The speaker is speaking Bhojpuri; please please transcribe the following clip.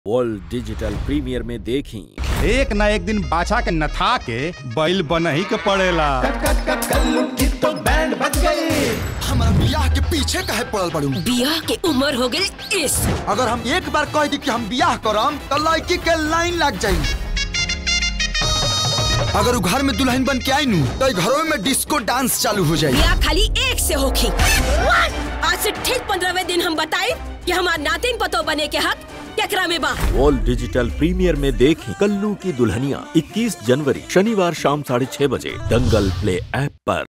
वर्ल्ड डिजिटल प्रीमियर में देखी एक न एक दिन बाछा के नथा के बैल बनही के पड़ेला। कल्लू की तो बैंड बज गई। हमारा बियाह के पीछे काहे पड़ल पड़ू? बियाह के उम्र हो गई इस। अगर हम एक बार कह दी कि हम बियाह करम तो लड़की के लाइन लग जाई। अगर वो घर में दुल्हन बन के आई नू तो घरों में डिस्को डांस चालू हो जाए। बियाह खाली एक से होखी। आज से ठीक 15वें दिन हम बताए कि हमारा नातिन पतो बने के हक केकरा में बा। वर्ल्ड डिजिटल प्रीमियर में देखी कल्लू की दुल्हनिया 21 जनवरी शनिवार शाम 6:30 बजे दंगल प्ले ऐप पर।